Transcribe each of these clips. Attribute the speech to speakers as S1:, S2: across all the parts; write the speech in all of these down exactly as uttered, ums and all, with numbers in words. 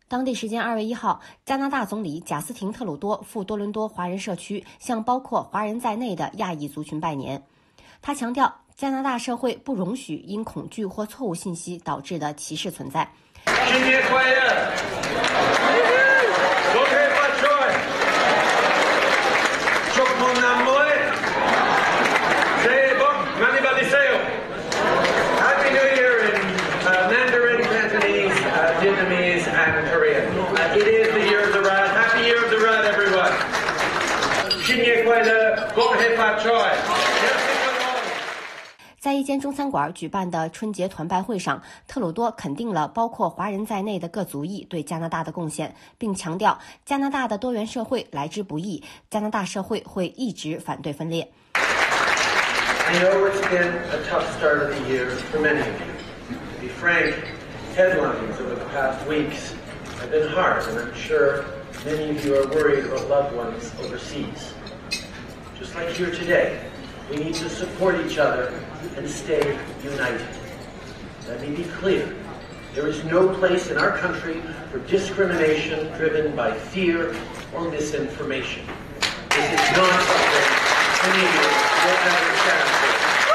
S1: 当地时间二月一号，加拿大总理贾斯廷·特鲁多赴多伦多华人社区向包括华人在内的亚裔族群拜年。他强调，加拿大社会不容许因恐惧或错误信息导致的歧视存在。
S2: 新年快乐！It is the year of the rat. Happy year of the rat, everyone. 新年快乐，恭喜发财。
S1: 在一间中餐馆举办的春节团拜会上，特鲁多肯定了包括华人在内的各族裔对加拿大的贡献，并强调加拿大的多元社会来之不易，加拿大社会会一直反对分裂。
S3: I know it's been a tough start of the year for many of you. To be frank, headlines over the past weeks have been hard, and I'm sure many of you are worried about loved ones overseas. Just like here today, we need to support each other and stay united. Let me be clear. There is no place in our country for discrimination driven by fear or misinformation. This is not something Canadians will ever stand for.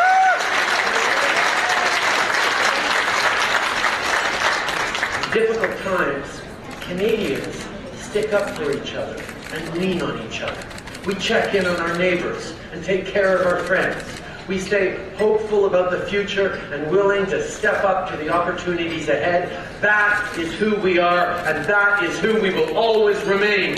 S3: In difficult times, Canadians stick up for each other and lean on each other. We check in on our neighbors and take care of our friends. We stay hopeful about the future and willing to step up to the opportunities ahead. That is who we are, and that is who we will always remain.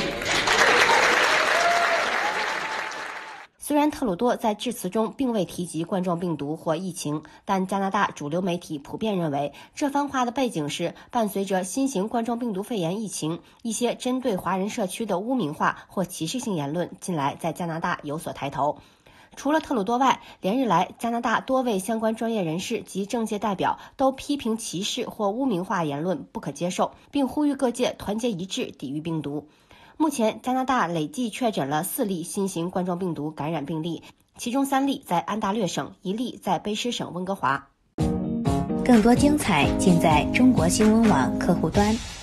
S1: 虽然特鲁多在致辞中并未提及冠状病毒或疫情，但加拿大主流媒体普遍认为，这番话的背景是伴随着新型冠状病毒肺炎疫情，一些针对华人社区的污名化或歧视性言论近来在加拿大有所抬头。除了特鲁多外，连日来加拿大多位相关专业人士及政界代表都批评歧视或污名化言论不可接受，并呼吁各界团结一致抵御病毒。目前，加拿大累计确诊了四例新型冠状病毒感染病例，其中三例在安大略省，一例在卑诗省温哥华。
S4: 更多精彩尽在中国新闻网客户端。